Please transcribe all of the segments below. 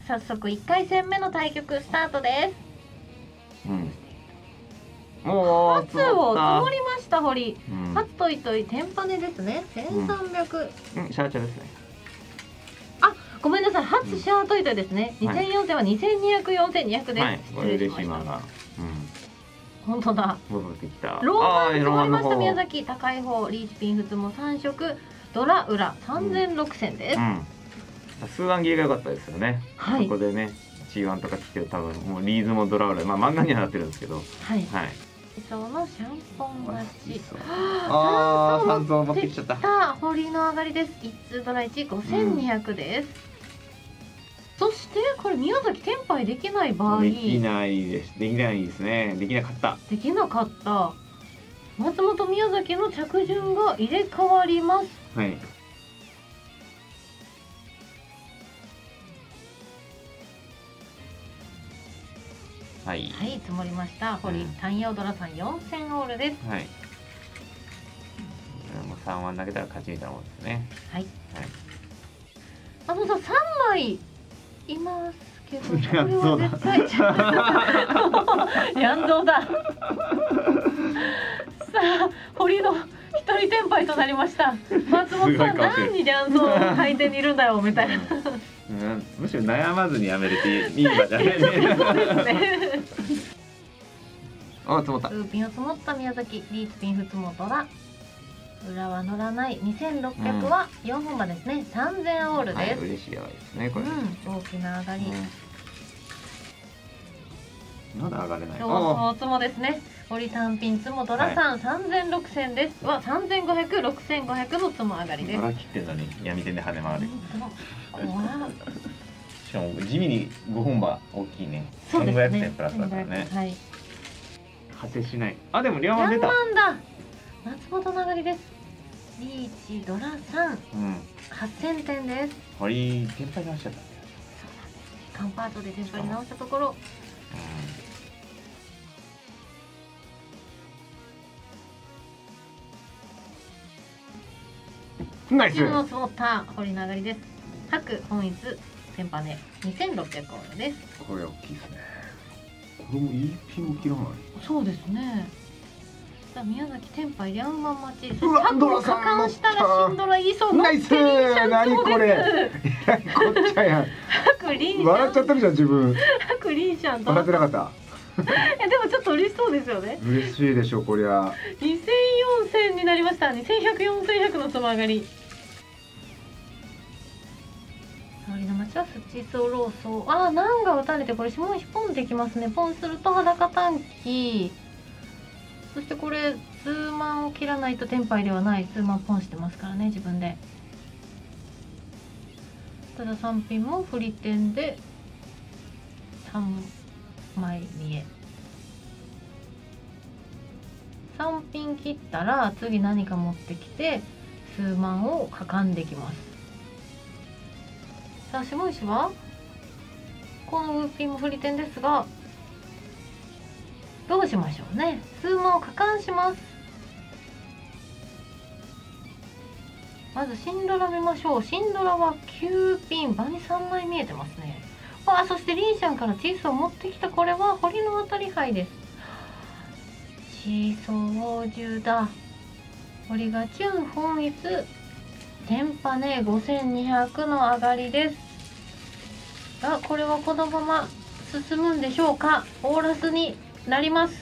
早速1回戦目の対局スタートです。 もう初を積もりました堀。初トイトイテンパネですね。1300。 シャーチャですね。 あ、ごめんなさい。初シャートイトイですね。2004戦は2200、4200です。 これで島が。 本当だ。 戻ってきた。 ローマン積もりました宮崎。高い方リーチピン普通も3色。ドラ裏3000、6000です。 数案切りが良かったですよね。そこでね、G1 とか来て多分もうリーズもドラ裏、まあ漫画にはなってるんですけど。 はい。そのシャンポン勝ち。 ああ、三層持ってきちゃった。 堀の上がりです。一通ドラ1、5200です。そしてこれ宮崎テンパイできない場合。 できないです。できないですね。できなかった。 できなかった。松本宮崎の着順が入れ替わります。 はい。はい、 積もりました。堀単陽ドラさん4000オールです。 はい。もう3腕投げたら勝ちみたいなもんですね。 はい。さ3枚いますけど、これは絶対やんぞうだ。さあ堀の一人テンパイとなりました。松本さん何にリャンゾーの回転にいるんだよみたいな。 むしろ悩まずにやめれていい場じゃないね。あ、積もった。 ウーピンを積もった宮崎、リーチピン普通もドラ。裏は乗らない。2600は4本馬ですね。3000オールです。 嬉しいですねこれ。 大きな上がり。 まだ上がれない。 おつもですね。堀単品つもドラさん3000、6000です。は3500、6500のつも上がりです。 ドラ切ってんのに闇線で跳ね回る。しかも地味に5本馬大きいね。1500点プラスだからね。 はい。 果てしない。あ、でもリャンマン出た。 松本の上がりです。リーチドラさん8000点です。 堀テンパイ直しちゃった。 カンパートでテンパイ直したところ。 ナイス。 の積もった堀の上がりです。白本一テンパネ2600オールです。 これ大きいですね。これもいいピン切らない。 そうですね。宮崎テンパイリャンマン待ち。白を加冠したらシンドラいいそう。 ナイス。何これ。こっちゃやん。 白リンシャン。 笑っちゃってるじゃん自分。 白リンシャンと。 笑ってなかった。 でもちょっと嬉しそうですよね。 嬉しいでしょこりゃ。 2000、4000になりました。2100、4100のつも上がり。周りの町はスチソローソー。ああ、ナンが打たれてこれ下石ポンできますね。ポンすると裸短期。そしてこれ数万を切らないとテンパイではない。数万ポンしてますからね自分で。ただ3ピンも振り点で3枚見え。3ピン切ったら次何か持ってきて数万をかかんできます。さあ下石はこのウーピンも振り点ですがどうしましょうね。数万をかかんします。まずシンドラ見ましょう。シンドラは9ピン場に3枚見えてますね。わあ、そしてリンシャンからチーソーを持ってきた。これは堀の当たり牌です。チーソー王獣だ。堀がチュン本一テンパネ5200の上がりです。がこれはこのまま進むんでしょうか。オーラスになります。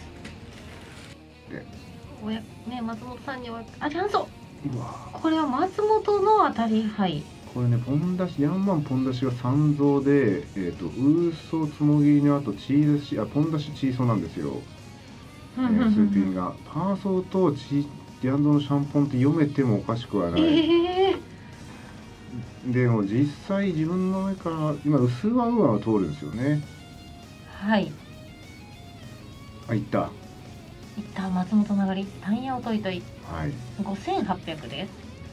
ね、松本さんにはチャンソ。これは松本の当たり牌。 これね、ポン出しヤンマンポン出しが三蔵で、ウーソつもぎの後チーズシポン出しチーソーなんですよ。スーピンがパーソーとヤンゾーのシャンポンって読めてもおかしくはない。でも実際自分の目から今薄ワンは通るんですよね。 はい。 あ、いった松本流り単ヤオトイトイ。 はい。 5800です。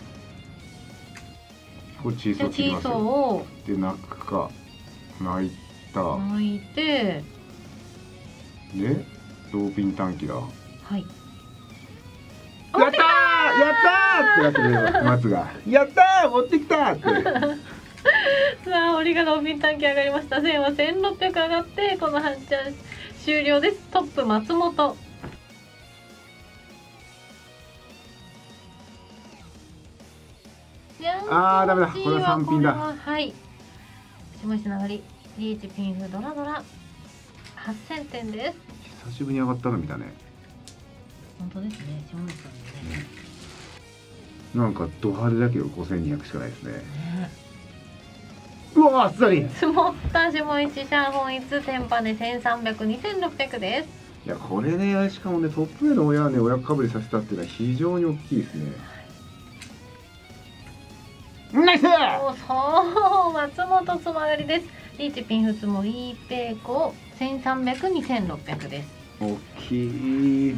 これチーソー切りますよ。で泣くか泣いてでローピン短期だ。はい。やったーってなってる松が。やったー持ってきたって。 さあ折りがローピン短期上がりました。線は1600上がってこの半チャン終了です。トップ松本。 あーダメだ、これは3ピンだ。 はい。下石の上がりリーチピンフドラドラ8000点です。 久しぶりに上がったの見たね。 本当ですね、下石さんのね。 なんかド派手だけど5200しかないですね。うわあっさり。 積もった下石シャン本一天パで1300、2600です。 いやこれね、しかもねトップ上の親はね親かぶりさせたっていうのは非常に大きいですね。ナイス。 そう松本つまがりです。リーチピンフツもリーペイコ1300、2600です。 大きい。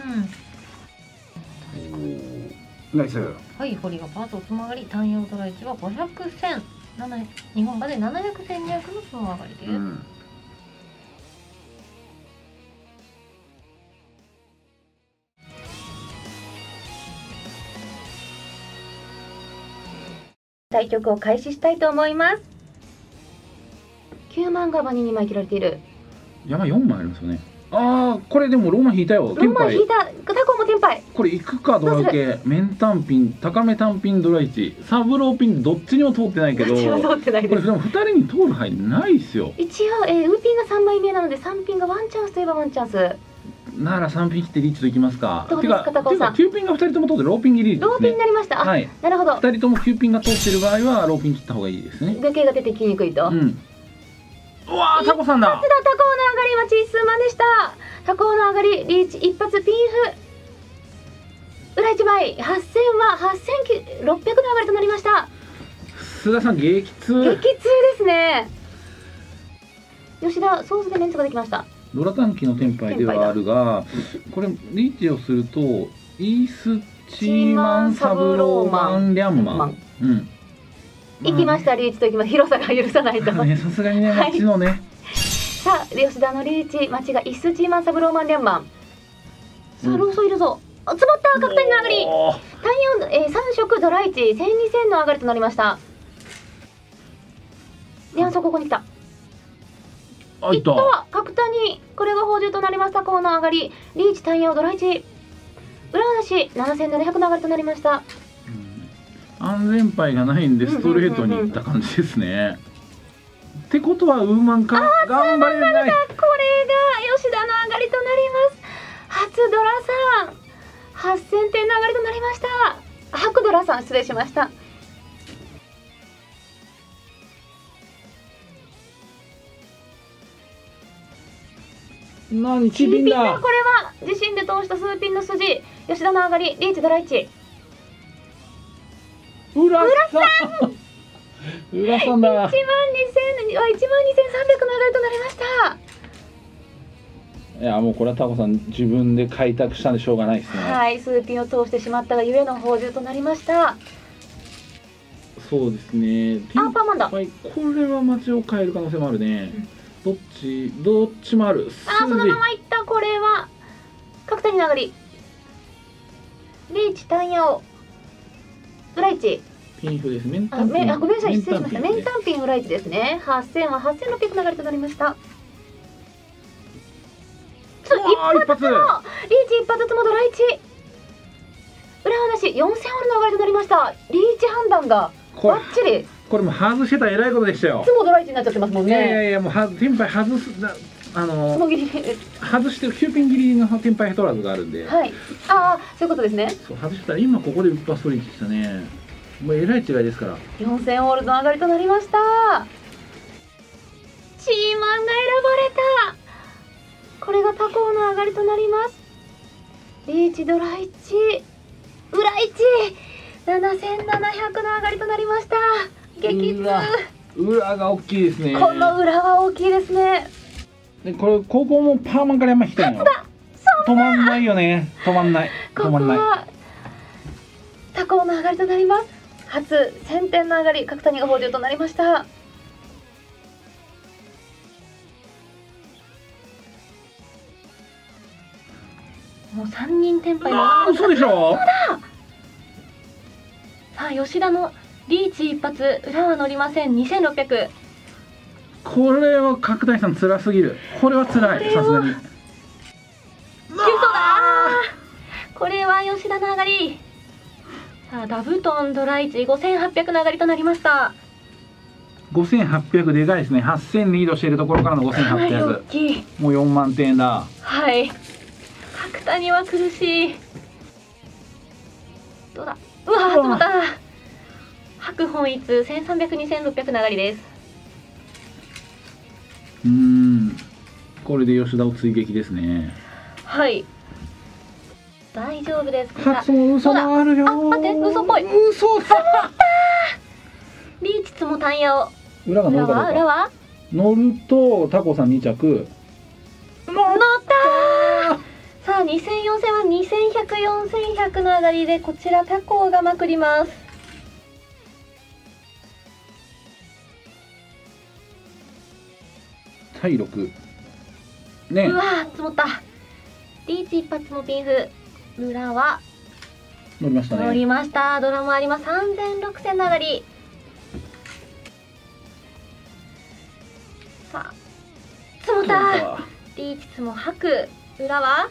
ナイス。 はい、堀がパートつまがり単陽ドラ1は500戦日本馬で700、1200のつまがりです。対局を開始したいと思います。9万が場に2枚切られている。 山4枚ありますよね。ああ、これでもローマ引いたよ。 ローマ引いた。タコもテンパイ。 これいくかドラ受け。面単品、高め単品ドラ1、サブローピンどっちにも通ってないけど。 どっちも通ってないです。 これでも2人に通る範囲ないですよ。 一応、ウーピンが3枚目なので3ピンがワンチャンスといえばワンチャンス。 なら3ピン切ってリーチといきますか。 どうですか高尾さん。 9ピンが2人とも通ってローピン切りですね。 ローピンになりました。はい。なるほど。 2人とも9ピンが通ってる場合はローピン切った方がいいですね。 抜けが出てきにくいと。 うん。うわータコさんだ。 タコの上がりはチースマンでした。タコの上がりリーチ一発ピンフ。裏1枚8000は8600の上がりとなりました。 須田さん激痛。 激痛ですね。吉田ソースでメンツができました。 ドラ短期のテンパイではあるが、これリーチをするとイースチーマンサブローマンリャンマン。うん。 行きましたリーチと行きます。広さが許さないと。 さすがにねマッチのね。 さあ吉田のリーチマッチがイースチーマンサブローマンリャンマン。さあローソいるぞ。積もった角谷の上がり。単4、3色ドラ1、1200の上がりとなりました。リャンソここに来た。いったわ角谷、これが宝珠となりました。この上がりリーチ単陽ドラ1裏話7700の上がりとなりました。 安全牌がないんでストレートにいった感じですね。ってことはウーマンか頑張れない。これが吉田の上がりとなります。初ドラさん8000点の上がりとなりました。白ドラさん失礼しました。 何チーピンだ。 これは自身で通した数ピンの筋。吉田の上がりリーチドラ1。 浦さん浦さんだ。1万2300の上がりとなりました。 いやもうこれはタコさん自分で開拓したんでしょうがないですね。 はい、数ピンを通してしまったがゆえの宝珠となりました。 そうですね。 パーマンだ。 これは街を変える可能性もあるね。どっちもある。 そのままいった。これは角谷の上がりリーチ単陽裏1 ピンフです。ごめんなさい失礼しました。面単品裏1ですね。8000は8600の上がりとなりました。一発のリーチ一発ともドラ1裏話4000ホールの上がりとなりました。リーチ判断がバッチリ。 これも外してたらえらいことでしたよ。 いつもドラ1になっちゃってますもんね。 いやもうテンパイ外す外してる9ピン切りのテンパイ取らずがあるんで。 はい。そういうことですね。 そう外したら今ここで一発取りに来たね。もうえらい違いですから。 4000ホールの上がりとなりました。チーマンが選ばれた。これが他校の上がりとなります。リーチドラ1裏17700の上がりとなりました。激痛。 裏が大きいですね。 この裏は大きいですね。 でこれ高校もパーマンから山引きたいの。止まんないよね。止まんない。 ここは他校の上がりとなります。初1000点の上がり角谷が宝珠となりました。もう3人テンパイの。 嘘でしょ。 さあ吉田のリーチ一発、裏は乗りません。2600。 これは角谷さん辛すぎる。これは辛い、さすがに。 9層だー。これは吉田の上がり。さあダブトンドラ1 5800の上がりとなりました。 5800でかいですね。8000リードしているところからのかなり大 5800。 きい。 もう4万点だ。 はい。角谷は苦しい。どうだ。うわー、止まった。白本一1300、2600の上がりです。 これで吉田を追撃ですね。 はい。大丈夫です。 発音嘘があるよ。 あ、待って、嘘っぽい。 嘘だ。 リーチツもタイヤを。 裏が乗るかどうか。 裏は乗るとタコさん2着。 乗ったー。さあ2000、4000は2100、4100の上がりで、こちらタコがまくります。 対6ね。 うわー、積もった。リーチ一発もピンフ。裏は乗りましたね。 乗りました。ドラもあります。3000、6000の上がり。さあ積もった。リーチツも吐く。裏は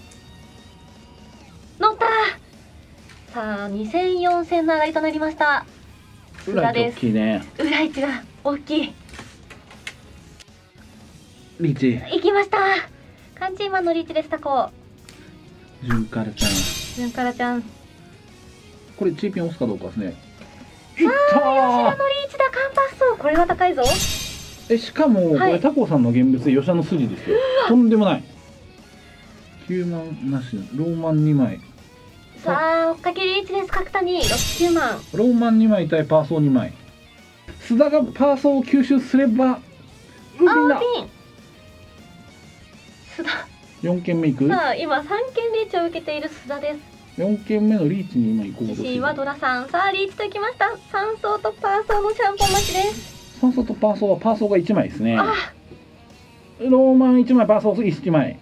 乗った。さあ2000、4000の上がりとなりました。 裏です。大きいね。 裏1が大きい。 リーチ行きました。カンチーマンのリーチです。タコジュンカラちゃん。 ジュンカラちゃん。 これチーピン押すかどうかですね。いっ吉田のリーチだ。カンパッソ。これは高いぞ。 しかもこれタコさんの現物で吉田の筋ですよ。とんでもない。9万なし。ローマン2枚。 さあ追っかけリーチです。角谷9万。 ローマン2枚対パーソー2枚。須田がパーソーを吸収すればピン。須田 4件目いく。 さあ今3件リーチを受けている須田です。 4件目のリーチに今行こうとしてる。 自信はドラさん。さあリーチときました。3層とパーソーのシャンポン待ちです。 3層とパーソーはパーソーが1枚ですね。 あローマン1枚パーソー1枚。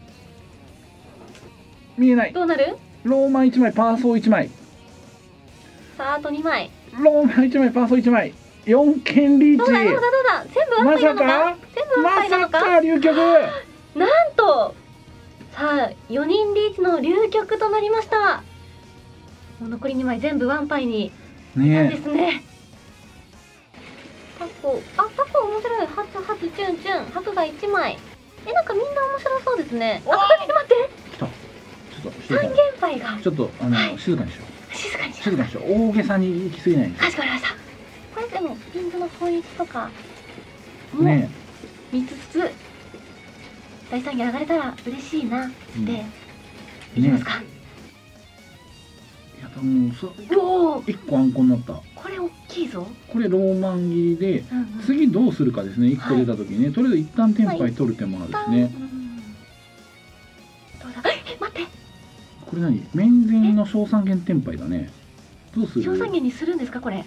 見えない。 どうなる。 ローマン1枚パーソー1枚。 さああと2枚。 ローマン1枚パーソー1枚。4件リーチ。 どうだ全部ワンパイなのか。全部ワンパイなのか。 まさか流局。 なんとさあ4人リーチの流局となりました。もう残り2枚全部ワンパイになんですね。タコ面白い。ハツチュンチュン。白が1枚。なんかみんな面白そうですね。待って来た。ちょっと 3件パイがちょっと静かにしよう。 静かにしよう。大げさに行き過ぎない。 かしこまりました。これでもピンズのポイントとかも見つつ、第3位上がれたら嬉しいなっていきますか。 いやもう1個あんこになった。 これ大きいぞ。 これローマン切りで、次どうするかですね。1個出た時にね、とりあえず一旦テンパイ取る手もあるですね。 どうだ。待って、 これ何、面前の小三元テンパイだね。どうする。 小三元にするんですか。これ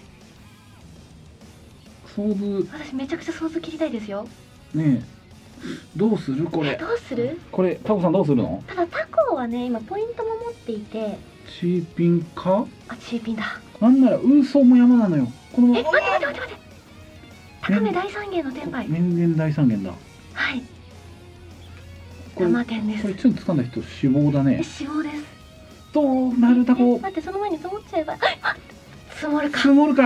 ソーズ。 私めちゃくちゃソーズ切りたいですよねえ、どうするこれ。 どうする。 これタコさんどうするの。 ただタコはね今ポイントも持っていて。 チーピンか。 あ、チーピンだ。 なんならウーソーも山なのよ。この待って高め大三元のテンパイ。 面前大三元だ。 はい、玉点です。 これちょっと掴んだ人死亡だね。 死亡です。 どうなるタコ。 待って、その前に積もっちゃえば。積もるか。 積もるか。 はい。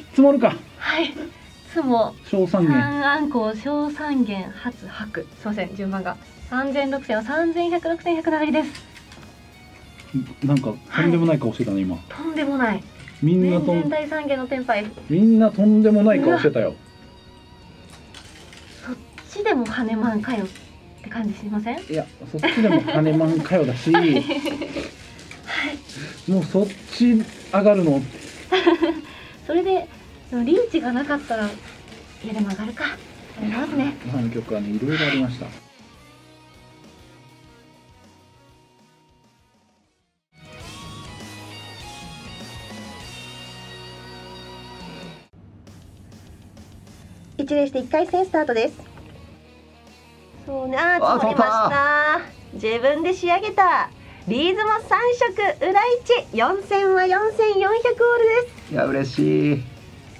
積もるか。 はい。積も。 小三元。 三暗号小三元初白。すみません、順番が。3000、6000は3100、6100の上がりです。 なんかとんでもない顔してたね、今。 とんでもない。 みんなとん。 大三元のテンパイ。 みんなとんでもない顔してたよ。 そっちでも羽マンかよって感じしません？ いや、そっちでも羽マンかよだし。もうそっち上がるの。 それでリーチがなかったら、いやでも上がるか。上がりますね。 3曲はね、いろいろありました。 一礼して1回戦スタートです。そうね、積もりました。自分で仕上げたリーズも3色裏1、4000は4400オールです。 いや嬉しい。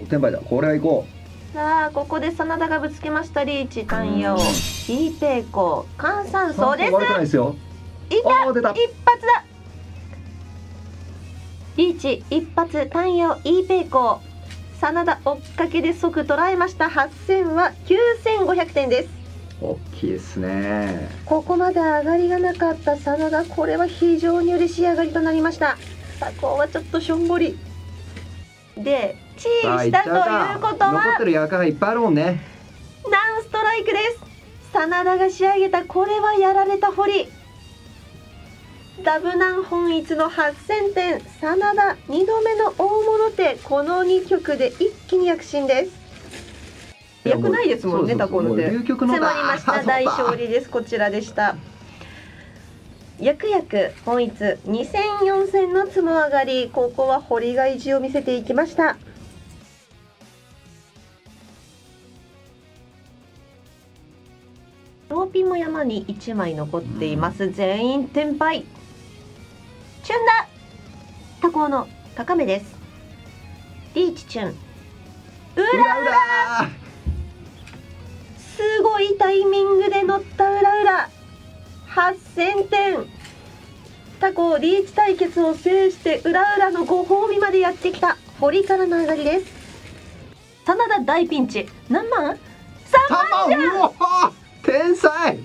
転売だ。これは行こさあここで真田がぶつけました。リーチ、タンヤオ、イーペイコー、換算う。 層です。 悪くないですよ。 いた、 出た。 一発だ。リーチ一発、タンヤオ、イーペイコー、真田追っかけで即捉えました。8000は9500点です。 大きいですね。 ここまで上がりがなかった真田、これは非常に嬉しい上がりとなりました。タコはちょっとしょんぼりでチームしたということは残ってる役がいっぱいあるもんね。 ナンストライクです。真田が仕上げた、これはやられた堀。ダブナン本一の8000点、真田2度目の大物手、この2局で一気に躍進です。よくないですもんね、タコの手。迫りました。大勝利です。こちらでした。やくやく本一2戦4戦のつも上がり、ここは堀が意地を見せていきました。ローピンも山に1枚残っています。全員転敗。チュンだ。タコの高めです。リーチチュン、うらうら、すごいタイミングで乗ったうらうら。8000点。タコリーチ対決を制してうらうらのご褒美までやってきた。堀からの上がりです。真田大ピンチ。何万？3万じゃん。 うわ天才。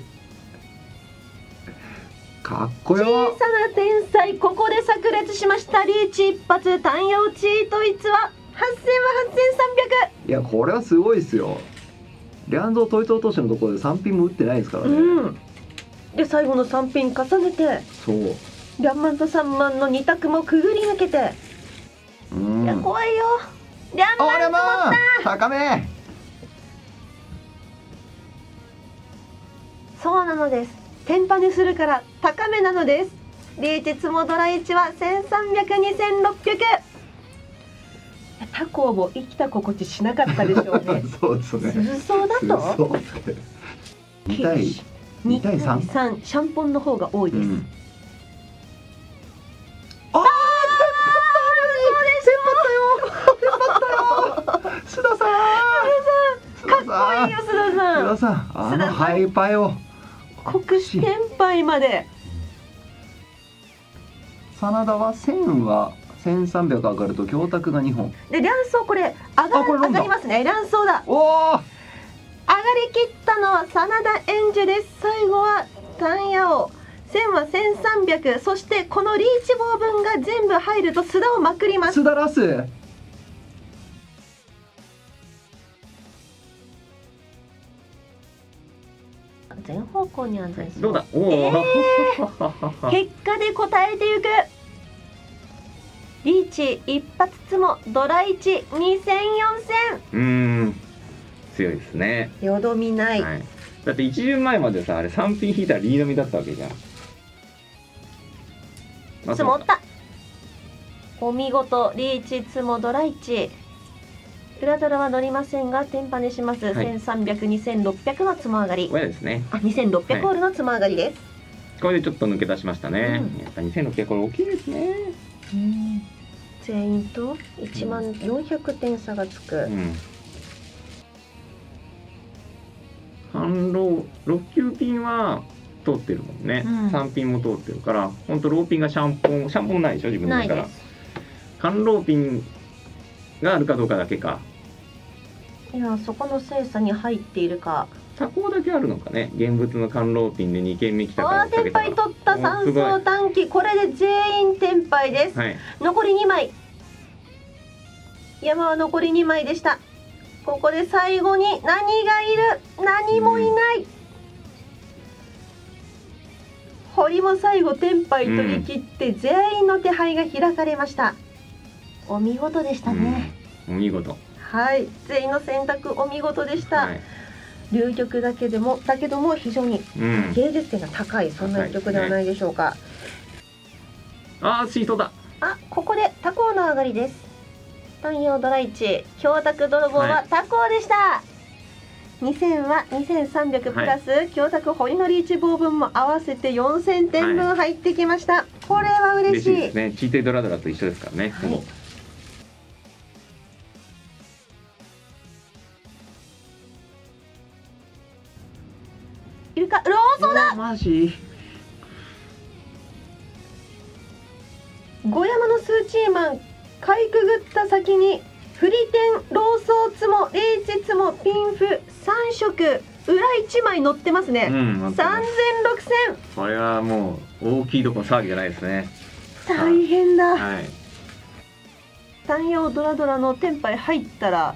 かっこよ。 小さな天才、ここで炸裂しました。リーチ一発、タンヤオチートイツは8000は8300。 いやこれはすごいですよ。リャンゾー統一投手のところで3ピンも打ってないですからね。 で最後の3ピン重ねて、 そうリャンマンと3万の2択もくぐり抜けて、いや怖いよ。リャンマン積もった。 高め。 そうなのです。テンパネするから高めなのです。リーチツモドラ1は1300、2600。タコも生きた心地しなかったでしょうね。 そうですね。 涼そうだと 2対2対 3？ シャンポンの方が多いです。 ああ須田さん、 かっこいいよ須田さん。 須田さん、あのハイパイを国士転敗まで。 真田は1000は1300上がると教託が2本で、両走これ上がりますね。両走だ。 おお、 上がりきったのは真田円珠です。最後はタンヤオ。1000は1300、そしてこのリーチ棒分が全部入ると須田をまくります。 須田ラス。 全方向に安全。 どうだ。おお、 結果で答えていく。リーチ一発つもドラ1、2戦4戦。 強いですね。 よどみない、 はい、だって1巡前までさ、あれ3ピン引いたらリードミだったわけじゃん。 積もった。お見事。リーチツモドラ1。裏ドラは乗りませんがテンパネします。1300、2600のつも上がり。 これですね。 2600ホールのつも上がりです。 これでちょっと抜け出しましたね。やっぱ2600これ大きいですね。 全員と10400点差がつく。 反ロー6級ピンは通ってるもんね。3ピンも通ってるから、本当ローピンがシャンポンないでしょ自分だから。反ローピンがあるかどうかだけか。 いや、そこの精査に入っているか。 タコだけあるのかね。現物の反ローピンで2軒目来たから。 転敗取った3走短期。これで全員転敗です。残り2枚。山は残り2枚でした。ここで最後に何がいる？何もいない。堀も最後転敗取り切って全員の手配が開かれました。お見事でしたね。 お見事。 はい、全員の選択お見事でした。流局だけども非常に芸術点が高い、そんな一局ではないでしょうか。 ああ、シートだ。 ここでタコの上がりです。単陽ドラ1、教託泥棒はタコでした。2000は2300プラス、教託堀のリーチ棒分も合わせて4000点分入ってきました。これは嬉しい。 ですね。チーテドラドラと一緒ですからね。 マジ。 五山のスーチーマンかいくぐった先にフリテン、ローソーツモ、レーチェツモ、ピンフ3色裏1枚乗ってますね。 乗ってます。 3000、6000 これはもう大きいとこの騒ぎじゃないですね。 大変だ。 はい。 山陽ドラドラのテンパイ入ったら、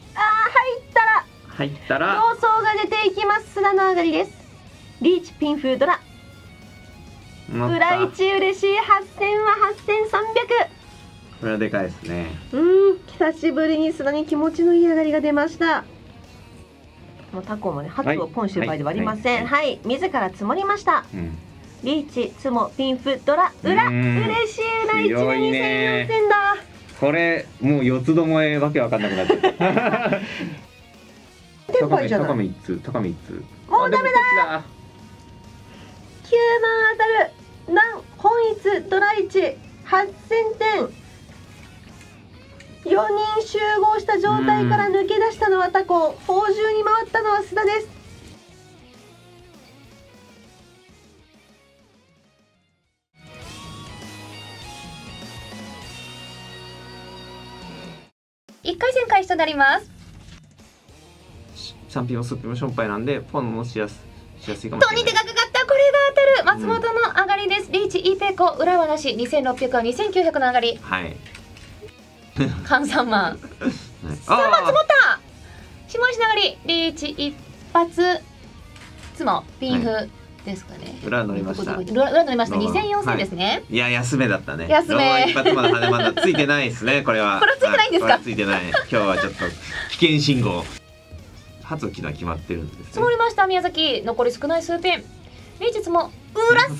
入ったらローソーが出ていきます。砂の上がりです。リーチ、ピンフ、ドラ乗った。 裏1嬉しい。8000は8300。 これはでかいですね。 久しぶりに砂に気持ちのいい上がりが出ました。もうタコもね、ハツをポンしてる場合ではありません。はい、自ら積もりました。リーチ、ツモ、ピンフ、ドラ、裏、嬉しい。裏1で2000、4000だ。 これもう四つどもえわけわかんなくなっちゃった。 テンパイじゃない。 高め一つ。 もうダメだ。9万当たる。南本一ドラ1 8000点。4人集合した状態から抜け出したのはタコ、宝珠に回ったのは須田です。 1回戦開始となります。 3品もスープもしょっぱいなんでポンもしやすいかもしれない。 とに手がかかった。これが当たる。松本の上がりです。リーチ、イーペイコ、裏はなし。2600は2900の上がり。 はい。 換3万。さあ、松本下石の上がり。リーチ一発。つもピンフですかね。 裏乗りました。 裏乗りました。2000、4000ですね。 いや、安めだったね。 安め。 一発まだ羽まだついてないですね。これは。 これついてないんですか。 ついてない。今日はちょっと危険信号。初機能決まってるんですね。 積もりました宮崎。残り少ない数ピン。リーチも裏さん。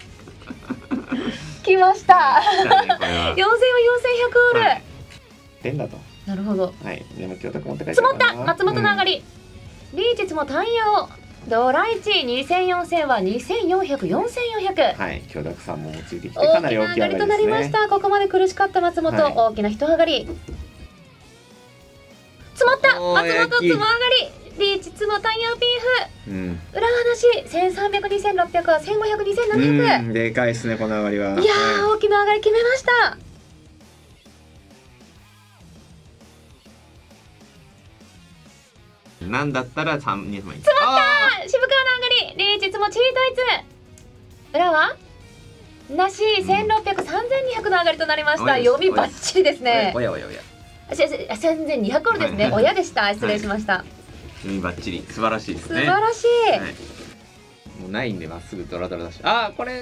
来ました。4000は4100オール。 点だと。 なるほど。 はい。でも今日高持って帰って積もった。松本の上がり。リーチも単用。ドラ1、2000、4000は2400、4400。 はい。許諾さんもついてきてかなり大きい上がりですね。 大きな上がりとなりました。ここまで苦しかった松本、大きな一上がり。積もった。松本積も上がり。リーチ積も単用ピンフ。裏話1300、2600は1500、2700。 でかいですねこの上がりは。 いやー、大きな上がり決めました。 なんだったら3、2枚。 積もった。渋川の上がり。リーチ積もチートイツ。裏はなし。1600、3200の上がりとなりました。読みバッチリですね。 おや。 3200オールですね。親でした。失礼しました。 読みバッチリ。素晴らしいですね。 素晴らしい。もうないんでまっすぐドラドラだし。これ。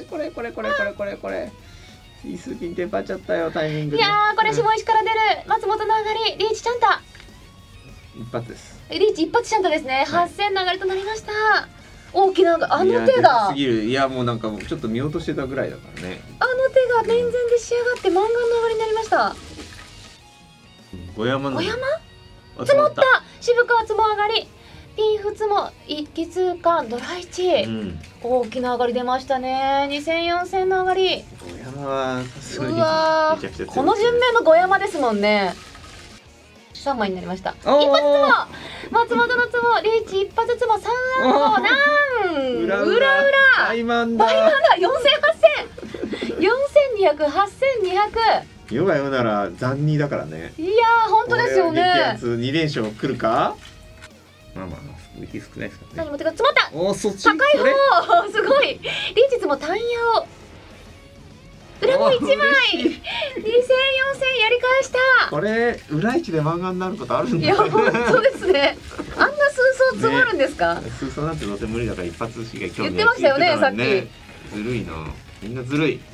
いい数ピンテンパっちゃったよタイミングで。 いやー、これ下石から出る松本の上がり。リーチちゃんた。 一発です。 リーチ一発ちゃんとですね。8000の上がりとなりました。大きなあの手が。 いやもうなんかちょっと見落としてたぐらいだからね。 あの手が面前で仕上がって満願の上がりになりました。 五山積もった。渋川積も上がり。ピンフ積も一気通貫ドラ1。大きな上がり出ましたね。2000、4000の上がり。 五山はさすがにうわー、この順目の五山ですもんね。3枚になりました。一発積も松本の積もリーチ一発積も3案の裏バイマンだ。 4000、8000 4200、8200。 ヨガヨなら残2だからね。 いやー、本当ですよね。 2連勝来るか。まあウィキ少ないですからね。 何も手が積もった。 お、そっち高い方。すごい。リーチ積も単用。裏も1枚。2000、4000やり返した。 これ裏1で漫画になることあるんだ。 いや、本当ですね。あんな数層積もるんですか。 数層なんてどうせ無理だから一発しか興味ない。 言ってましたよね、さっき。 ずるいな。みんなずるい。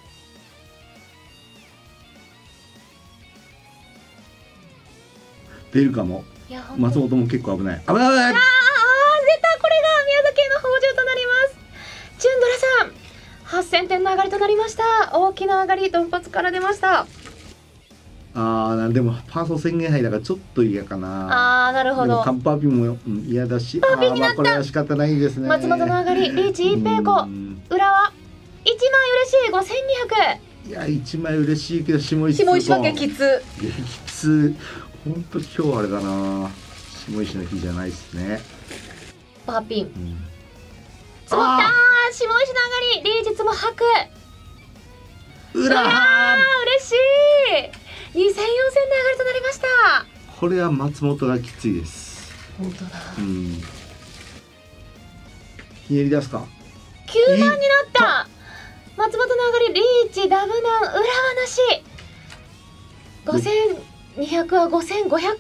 出るかも。松本も結構危ない。出た。これが宮崎の宝珠となります。チュンドラさん、8000点の上がりとなりました。大きな上がり、ドンパツから出ました。 でもパーソ宣言杯だからちょっと嫌かな。 なるほど。 カンパーピンも嫌だし、これは仕方ないですね。 松本の上がり、リーチイーペイコ。裏は1枚嬉しい。5200。 いや、1枚嬉しいけど下石分けきつ。 きつ。本当今日あれだな。下石の日じゃないですね。 パーピン。積もった下石の上がりリーチつも吐く。 うらー、 嬉しい。2000、4000の上がりとなりました。 これは松本がきついです。 本当だ。 ひねり出すか。 9万になった。松本の上がりリーチダブナン裏はなし。5200は5500。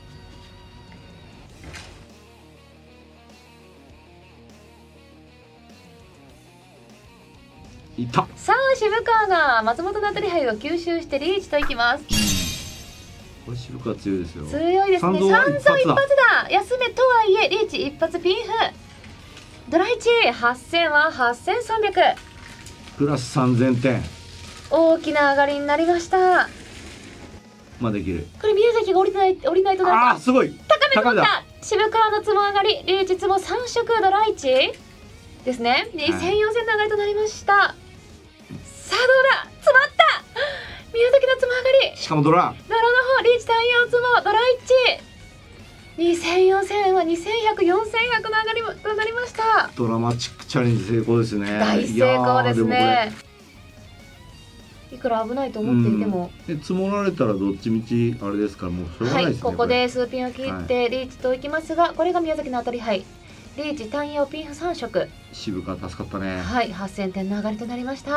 いた。 さあ渋川が松本の当たり牌を吸収してリーチといきます。 これ渋川強いですよ。 強いですね。三蔵一発だ。休めとはいえリーチ一発ピンフ。ドラ1 8000は8300。 プラス3000点。 大きな上がりになりました。 まあできる。 これ宮崎が降りないとなると。 あー、すごい。 高めだった。渋川のつも上がりリーチつも3色ドラ1ですね。2000、4000の上がりとなりました。さあどうだ。詰まった。宮崎のつも上がり。 しかもドラ。 ドラの方リーチ単葉つもドラ1。2000、4000は2100、4100の上がりとなりました。 ドラマチックチャレンジ成功ですね。 大成功ですね。いくら危ないと思っていても、 積もられたらどっちみちあれですから、もうしょうがないですね。 ここで数ピンを切ってリーチといきますが、これが宮崎の当たり牌。リーチ単葉ピンフ3色。 渋川助かったね。 はい、8000点の上がりとなりました。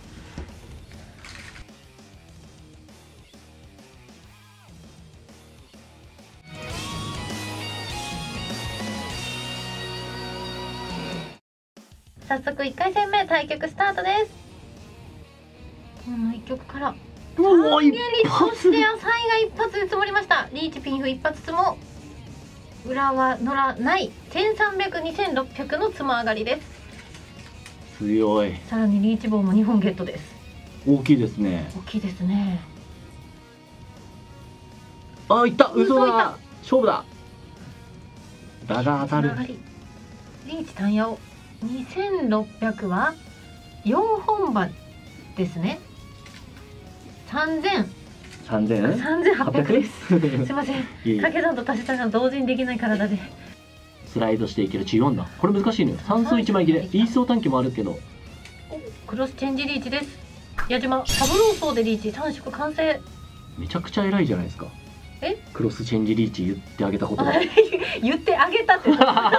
早速1回戦目対局スタートです。この1局からうわ、一そして野菜が一発で積もりました。リーチピンフ一発つも裏は乗らない1300、2600のつも上がりです。 強い。 さらにリーチ棒も2本ゲットです。 大きいですね。 大きいですね。 あ、いった。嘘だ。勝負だ。だが当たる。 リーチ単葉2600は4本番ですね。3800です。すいません。掛け算と足し算が同時にできない体で。 スライドしていける中4だ。これ難しいのよ。3層1枚切れ。イーソー短期もあるけど。 クロスチェンジリーチです。矢島サブローソーでリーチ3色完成。 めちゃくちゃ偉いじゃないですか。 え？ クロスチェンジリーチ言ってあげたことが。 言ってあげたって。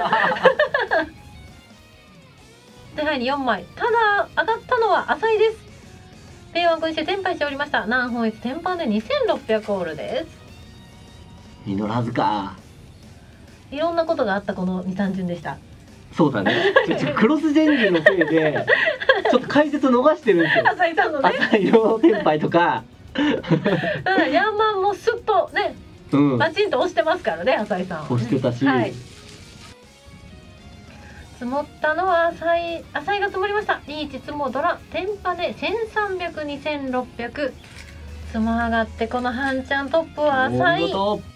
手配に4枚。ただ上がったのは浅井です。ペンワン君してテンパイしておりました。南本一テンパンで2600オールです。 実らずか。 いろんなことがあったこの2、3巡でした。 そうだね。クロスチェンジのせいでちょっと解説逃してるんですよ。 浅井さんのね。 浅井のテンパイとか。 だからヤンマンもスッとね、バチンと押してますからね、浅井さん。 押してたし。 はい。積もったのは浅井が積もりました。リーチ積もドラテンパで1300、2600積も上がって、この半チャントップは浅井。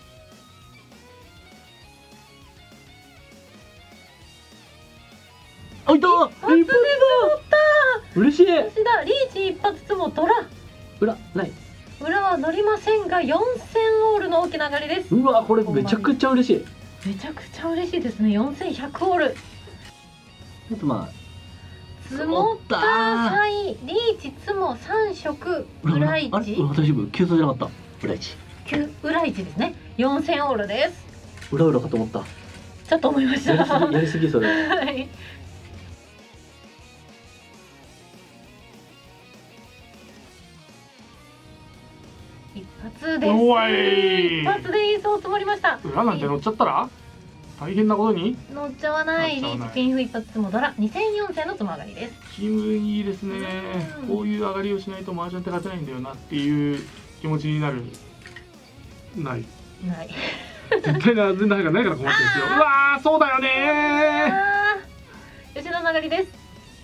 あ、いた。嬉しい。 リーチ一発積もドラ裏ない。 裏は乗りませんが4000オールの大きな上がりです。 うわ、これめちゃくちゃ嬉しい。 めちゃくちゃ嬉しいですね。4100オール。 ちょっとまあ積もった際リーチつも3色裏1。 あれ、大丈夫？急走じゃなかった。裏1。 裏1ですね。4000オールです。 裏かと思った。 ちょっと思いました。 やりすぎそれ。 はい。一発です。一発でイーソー積もりました。 裏なんて乗っちゃったら大変なことに。 乗っちゃわない。リーチピンフ一発つもドラ2000、4000のつも上がりです。 気分いいですね。こういう上がりをしないと麻雀って勝てないんだよなっていう気持ちになる。ない絶対なぜなんかないから困ってるんですよ。うわー、そうだよねー。吉田の上がりです。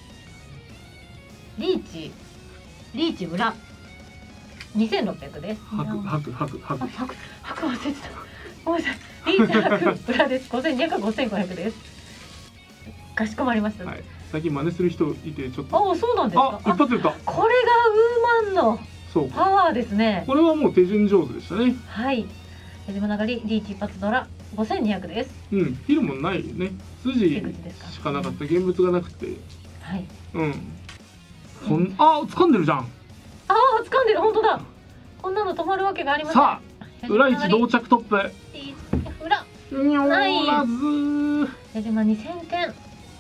リーチ裏2600です。 吐く忘れてた。ごめんなさい。リーチ吐く裏です。5200、5500です。かしこまりました。 はい、最近真似する人いてちょっと。 あ、そうなんですか。 あ、一発出た。 これがウーマンのパワーですね。 これはもう手順上手でしたね。 はい。矢島流りリーチ一発ドラ5200です。 うん、ヒルもないよね。筋しかなかった。現物がなくて。 はいあ掴んでるじゃん。 ああ掴んでる、本当だ。こんなの止まるわけがありません。 さあ裏一同着トップ。 裏にょーらず。 矢島2000点。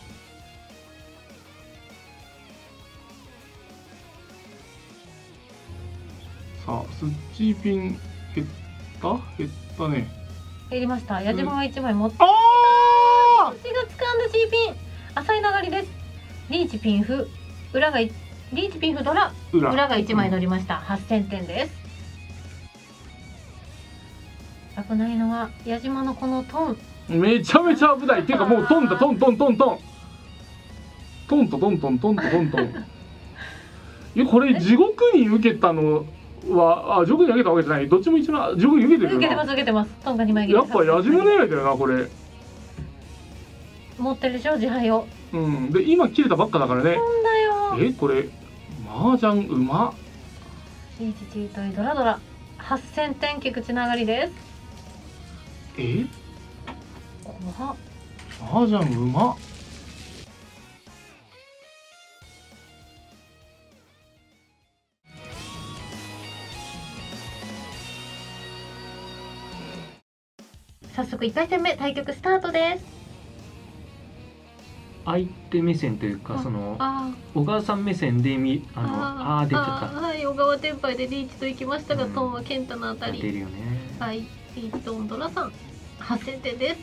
さあスッチーピン減ったね。 減りました。矢島が1枚持って、 ああ私が掴んだ G ピン。浅い流れです。リーチピンフ、裏がリーチピンフドラ、裏が1枚乗りました。8000点です。危ないのは矢島のこのトン。 めちゃめちゃ危ない。っていうかもうトンだトントントントントンとトントントンとトントン。いやこれ地獄に受けたのは地獄に受けたわけじゃない。どっちも一番地獄に受けてるよな。 受けてます受けてます。トンが2枚切り。 やっぱ矢島狙いだよなこれ。 持ってるでしょ自敗を。 で今切れたばっかだからね。 そうだよ。 これ麻雀うま。 リーチチートイドラドラ8000点菊池上がりです。怖っ。 麻雀うま。 早速1回戦目対局スタートです。 相手目線というか、その小川さん目線で出ちゃった。 はい、小川天杯でリーチと行きましたが、トンは健太のあたり。 出るよね。 はい、リーチとドラさん8000点です。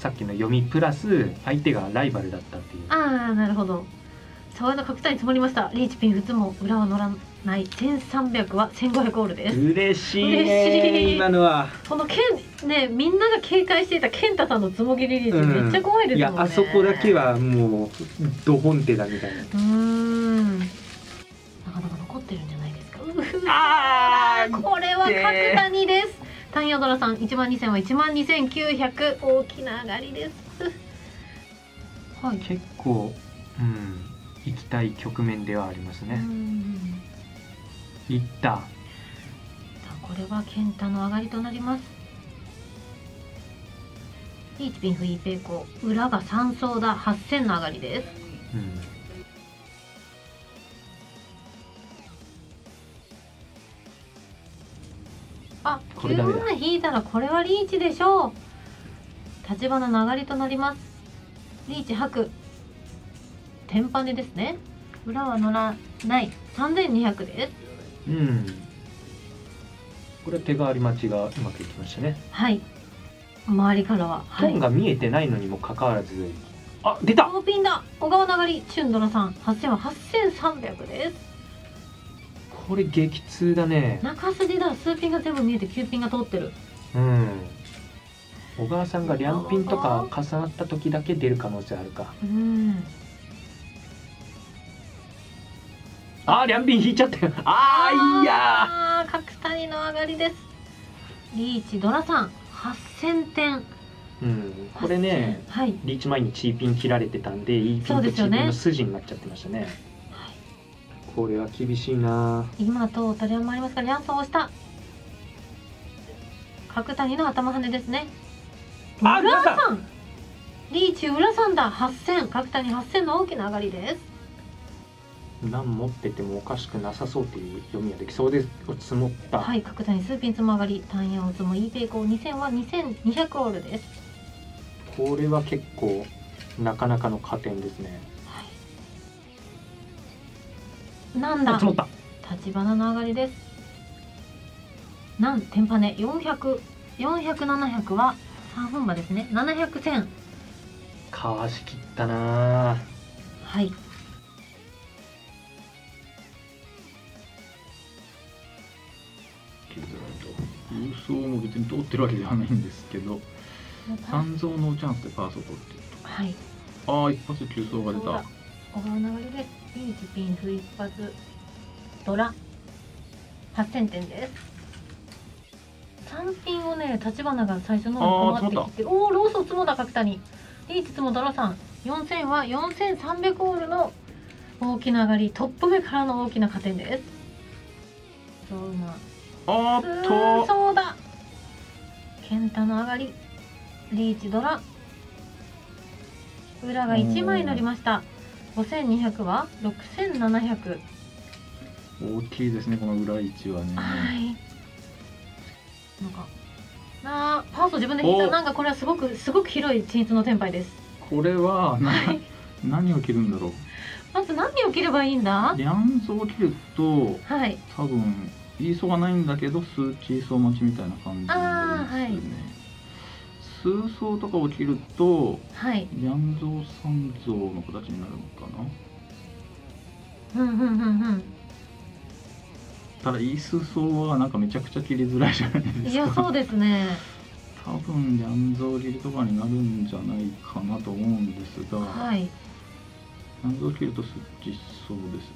さっきの読みプラス相手がライバルだったっていう。 ああ、なるほど。沢の角谷積もりました。リーチピン普通も裏は乗らない1300は1500オールです。 嬉しいね。今のはこのね、みんなが警戒していた健太さんのつもぎリリーチ、めっちゃ怖いですもんね。 いや、あそこだけはもうド本手だみたいな。 なかなか残ってるんじゃないですか。これは角谷です。単陽ドラさん12000は12900、大きな上がりです。 はい、結構行きたい局面ではありますね。いった。 これは健太の上がりとなります。リーチピンフイーペイコ裏が3層だ8000の上がりです。あ、9枚引いたらこれはリーチでしょう。立花の上がりとなります。リーチ白天パネですね。裏は乗らない3200です。 これ手があり待ちがうまくいきましたね。 はい、周りからはトンが見えてないのにもかかわらず、あ、出た。 大ピンだ。小川の上がりチュンドラさん8000は8300です。 これ激痛だね。 中筋だ。数ピンが全部見えて9ピンが通ってる。 小川さんがリャンピンとか重なった時だけ出る可能性あるか。リャンピン引いちゃったよ。いや角谷の上がりです。リーチドラさん8000点。 これね、リーチ前にチーピン切られてたんで、いいピンとチーピンの筋になっちゃってましたね。これは厳しいな。 今とタリアンもありますから、リャンソン押した。角谷の頭跳ねですね。浦さんリーチ浦さんだ8000、角谷8000の大きな上がりです。 何持っててもおかしくなさそうという読みはできそうです。積もった。 はい、角谷数ピン積も上がり、単陽積もイーペイコ2000は2200オールです。 これは結構なかなかの加点ですね。 なんだ。 積もった。 立花の上がりです。天パネ400、700は3分馬ですね。700点。 かわしきったな。 はい。 郵送も別に通ってるわけではないんですけど、三蔵のチャンスでパーソー取ってると。 はい。 一発急走が出た。 小川流れです。リーチピンフ一発ドラ8000点です。3ピンをね、立花が最初の方に困ってきて、ローソ積もだ角谷。リーチ積もドラさん4000は4300オールの大きな上がり、トップ目からの大きな加点です。そうだ。健太の上がり、リーチドラ裏が1枚乗りました。 5200は6700。 大きいですねこの裏位置はね。 はい。なんかパート自分で引いた。なんかこれはすごく広い均一のテンパイです。 これは何を切るんだろう。 まず何を切ればいいんだ。 リャンゾを切ると、 はい、 多分イーソーがないんだけど数チーソー待ちみたいな感じですね。 はい、 数ソーとかを切ると、 はい、 リャンゾー三ゾーの形になるのかな。ただイースソーはなんかめちゃくちゃ切りづらいじゃないですか。 いやそうですね。 多分リャンゾー切りとかになるんじゃないかなと思うんですが、 はい、 リャンゾー切るとスッチそうですね。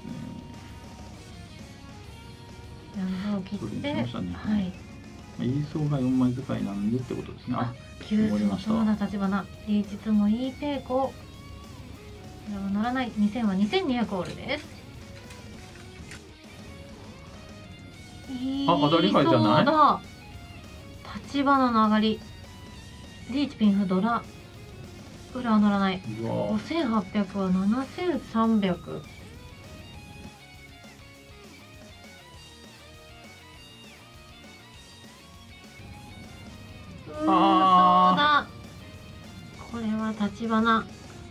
リャンゾー切って、 それにしましたね。 はい。 イーソーが4枚使いなんでってことですね。 9層友田立花リーチツもいいペーコ。これは乗らない。2000は2200オールです。 当たり牌じゃない。 立花の上がり。リーチピンフドラ。裏は乗らない。5800は7300。そうだ。これは立花。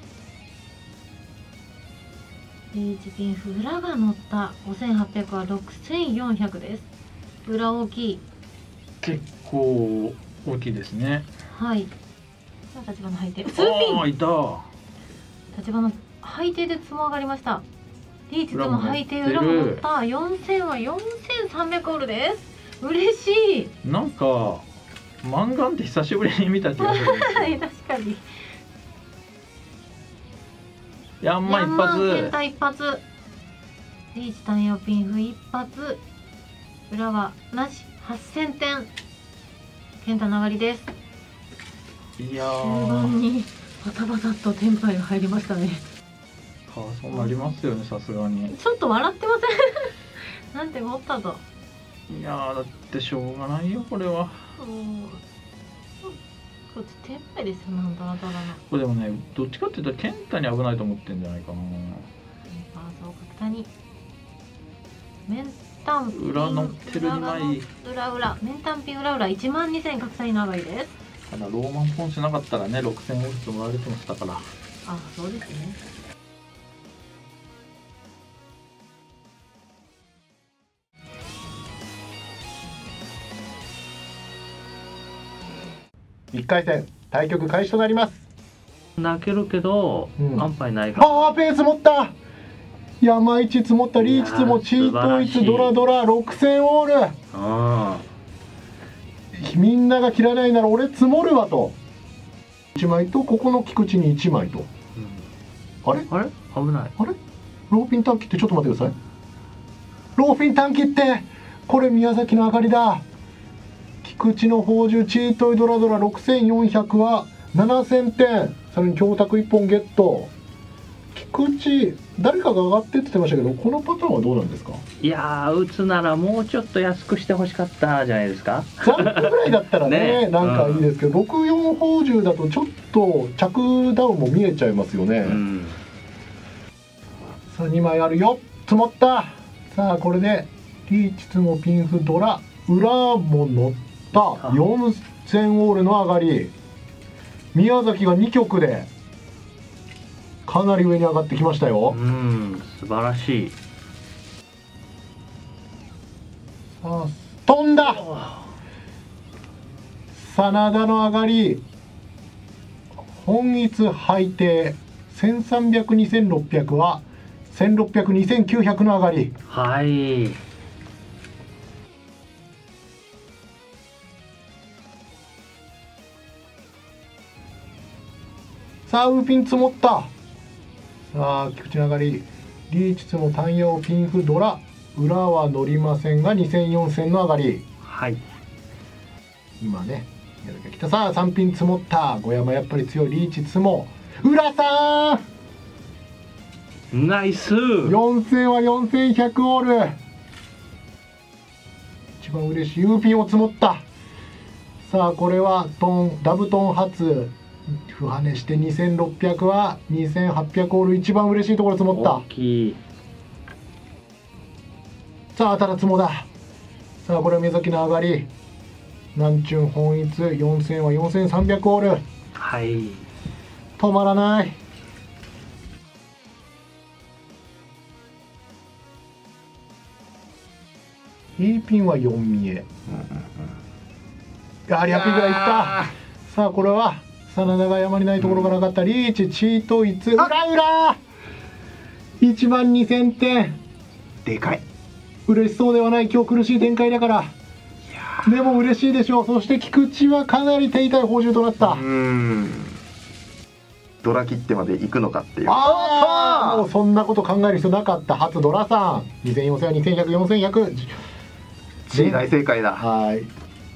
リーチピンフ裏が乗った。5800は6400です。裏大きい。 結構大きいですね。 はい。立花配定。数ピン。 いた。 立花配定でつも上がりました。リーチツも配定裏も乗った。4000は4300オールです。嬉しい。 なんかマンガンって久しぶりに見た気がする。 はい確かに。 ヤンマ一発。 ケンタ一発。リーチ単用ピンフ一発。裏はなし。8000点。ケンタの上がりです。 いや終盤にバタバタっとテンパイが入りましたね。 そうなりますよね、さすがに。 ちょっと笑ってませんなんて思ったぞ。 いやだってしょうがないよこれは。 こっちテンパイですよ。なんだらだらな。 これでもね、どっちかっていうとケンタに危ないと思ってんじゃないかな。 パーソー角谷。メンタンピン裏乗ってる2枚。 裏メンタンピン裏12000角谷の上がりです。 ただローマンポンしなかったらね、6000オルツもらえてましたから。 そうですね。 1回戦対局開始となります。 泣けるけど、安牌ないか。 パワーペース持った。山一積もった。リーチツもチートイツドラ6000オール。みんなが切らないなら俺積もるわと。1枚とここの菊池に1枚と、あれ危ない。 あれローピン短期ってちょっと待ってください。ローピン短期ってこれ宮崎の上がりだ。菊池の宝珠チートイドラ6400は7000点。さらに供託1本ゲット。菊池誰かが上がってって言ってましたけど、このパターンはどうなんですか。 いや打つならもうちょっと安くしてほしかったじゃないですか。 ジャンプぐらいだったらねなんかいいですけど、64宝珠だとちょっと着ダウンも見えちゃいますよね。さあ2枚あるよ。積もった。さあこれでリーチツもピンフドラ裏も乗った4000オールの上がり。宮崎が2局でかなり上に上がってきましたよ。 素晴らしい。 さあ飛んだ。真田の上がり。本一配定1300、2600は1600、2900の上がり。 はい。 さあウーピン積もった。さあ菊池の上がり。リーチツも単用ピンフドラ裏は乗りませんが2000、4000の上がり。 はい。 今ね宮崎が来た。さあ3ピン積もった。小山やっぱり強い。リーチツも浦さんナイス。 4000は4100オール。一番嬉しいウーピンを積もった。さあこれはトンダブトン初不跳ねして2600は2800オール、一番嬉しいところ積もった。 大きい。 さあただ積もだ。さあこれは目先の上がり。南中本一4000は4300オール。 はい。 止まらない。E ピンは4見え。やはり100ピンぐらいいった。さあこれは真田が山にないところがなかった。リーチチートイツ裏1万2000点。 でかい。 嬉しそうではない。今日苦しい展開だから。でも嬉しいでしょう。そして菊池はかなり手痛い報酬となった。 ドラ切ってまで行くのかっていう。 もうそんなこと考える必要なかった。初ドラさん2000、4000は2100、4100。 大正解だ。 はい。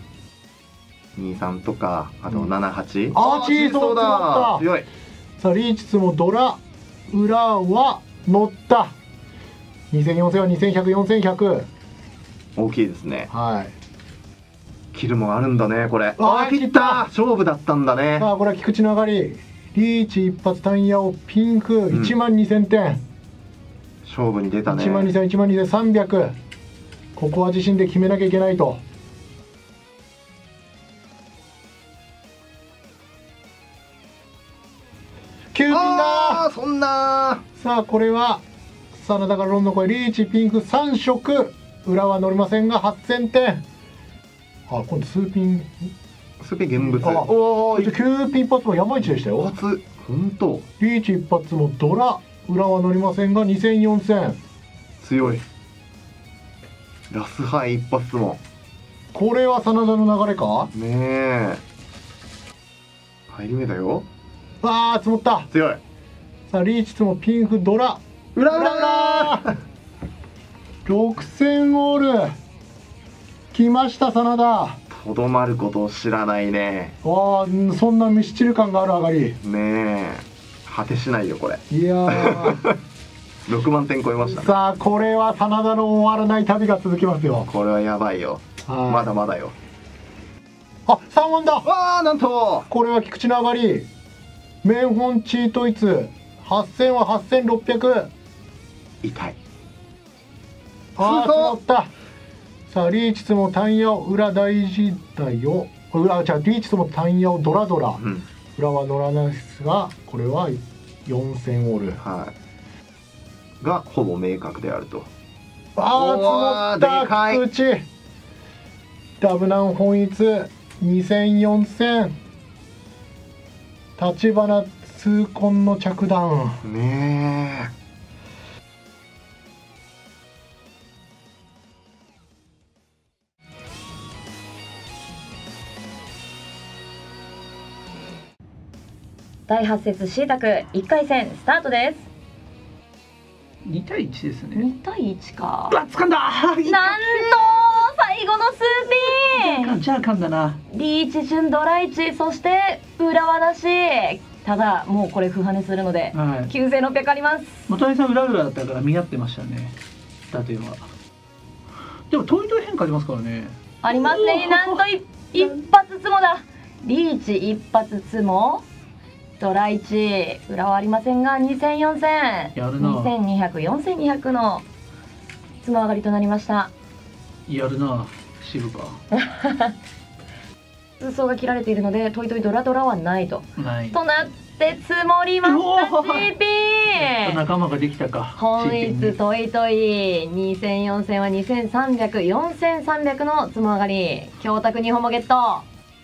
23とかあと78。 チーソーだ。 強い。 さあリーチツもドラ裏は乗った。2000、4000は2100、4100。 大きいですね。 はい。 キルもあるんだねこれ。 切った。 勝負だったんだね。 さあこれは菊池の上がり。リーチ一発単ヤをピンク1万2000点。 勝負に出たね。 1万2000、1万2300。ここは自信で決めなきゃいけないと。9ピンだ。 そんな。 さあこれは真田からロンの声。リーチピンク3色。裏は乗りませんが8000点。今度数ピン現物。 9ピン一発も山一でしたよ。 本当。 リーチ一発もドラ裏は乗りませんが2000、4000。 強い。ラスハイ一発も。 これは真田の流れかねえ。入り目だよ。 積もった。 強い。 さあリーチツもピンフドラ裏 6000オール来ました真田。 とどまることを知らないね。 そんなミスチル感がある上がりねえ。果てしないよこれ。 いや 6万点超えましたね。 さあこれは真田の終わらない旅が続きますよ。 これはやばいよ。まだまだよ。 3万だ。 なんとこれは菊池の上がり。メンホンチートイツ8000は8600。 痛い。 積もった。さあリーチツも単ヤを裏大事だよ。リーチツも単ヤをドラ、裏は乗らないですがこれは4000オール、 がほぼ明確であると。 積もった菊池。ダブナン本一2000、4000。立花痛恨の着弾ねえ。 第8節シータク1回戦スタートです。 2対1ですね。 2対1か。 掴んだ。 なんと最後の数ピン。 じゃあ噛んだな。 リーチ順ドラ1、そして裏はなし。ただもうこれ不跳ねするので、9600あります。 元谷さん裏だったから見合ってましたね。打点は。でもトイトイ変化ありますからね。 ありますね。なんと一発つもだ。リーチ一発つも。ドラ1裏はありませんが2000、4000、2200、4200のつも上がりとなりました。 やるなシルバー。通奏が切られているのでトイトイドラはないと。となって積もりました。CP 仲間ができたか。 本一トイトイ2000、4000は2300、4300のつも上がり。強卓2本もゲット。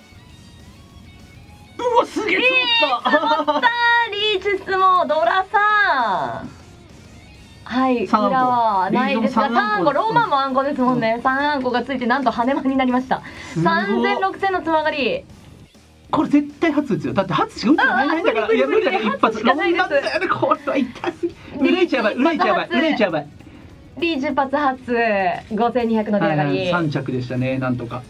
すげえ積もった。リーチ質もドラさん。裏はないですが3個ローマンもあんこですもんね。3あんこがついてなんと羽間になりました。3000、6000のつも上がり。 これ絶対初ですよ。だって初しか打ってないんだから。いや無理だから一発。 しかないです。 これは痛すぎ。裏一やばい。裏一やばい。 リーチ発5200の出上がり。 3着でしたね。なんとか。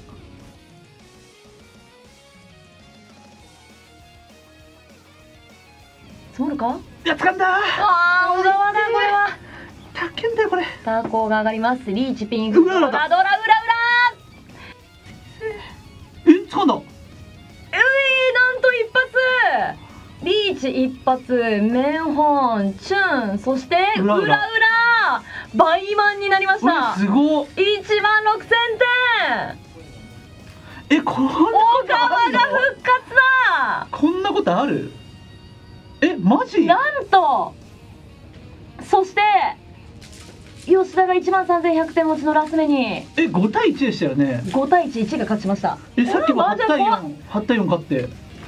積もるか？ いや掴んだ。 小川だこれは。 たけんだよこれ。 タコが上がります。リーチピンク。裏。掴んだ。 なんと一発。 チ一発、メンホン、チュン、そして裏裏倍満になりました。 すごっ。 16000点。 こんな小川が復活だ。 こんなことある？マジ？ なんと、そして吉田が13100点持ちのラス目に 5対1でしたよね。 5対1、1が勝ちました。 さっきも8対4勝って。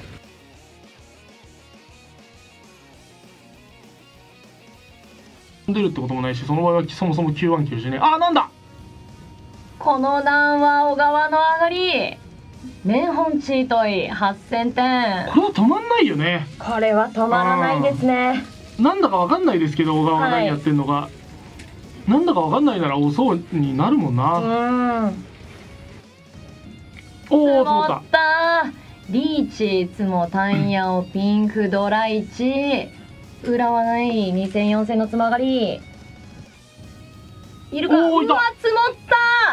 出るってこともないし、その場合はそもそも919しね。なんだ、 この段は小川の上がり。メンホンチートイ8000点。 これは止まんないよね。 これは止まらないですね。 なんだかわかんないですけど、小川が何やってんのか、なんだかわかんないなら遅になるもんな。 積もった。リーチ、ツモ、タンヤオ、ピンク、ドラ1、裏はない2000、4000のつまがり。いるか。うわ、積もった。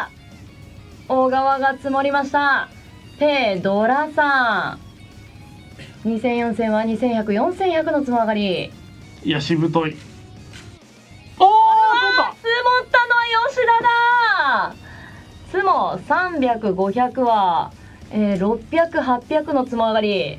小川が積もりました。ペドラさん。2000、4000は2100、4100のつまがり。 いや、しぶとい。 積もったのは吉田だ。ツモ300、500は、600、800のつも上がり。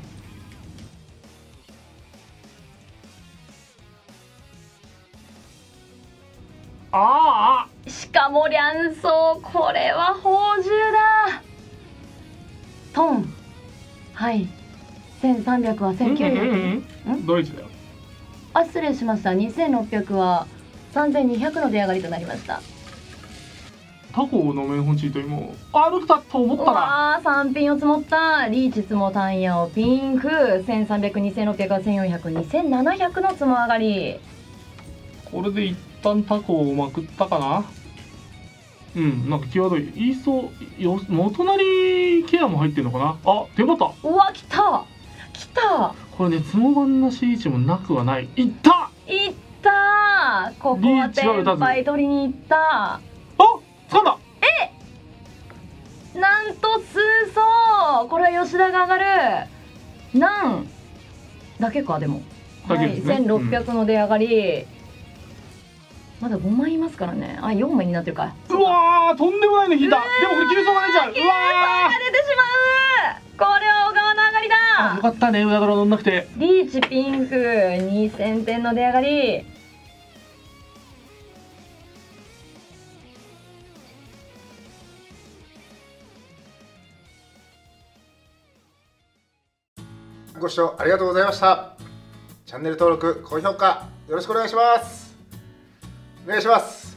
しかも卵巣、これは宝珠だ。トン。はい。1300は1900。 ドイツだよ。 失礼しました。2600は3200の出上がりとなりました。 タコのメンホンチートにも歩くたと思ったら 3ピンを積もった。リーチツモタンヤオピンク1300、2600は1400、2700の積も上がり。 これで一旦タコをまくったかな。なんか際どい。いいそうよ。元成ケアも入ってるのかな。手元。 うわ、来た来た。 これね、つもばんなし位置もなくはない。いったいった。ここはテンパイ取りに行った。 掴んだ。 なんと数層。これは吉田が上がる。なんだけか。でもだけですね。 1600の出上がり。まだ5枚いますからね。4枚になってるか。 うわー、とんでもないの引いた。でもこれ急走が出ちゃう。 急走が出てしまう。これは小川の上がりだ。 よかったね、裏ドラ乗んなくて。 リーチピンク2000点の出上がり。 ご視聴ありがとうございました。チャンネル登録、高評価よろしくお願いします。お願いします。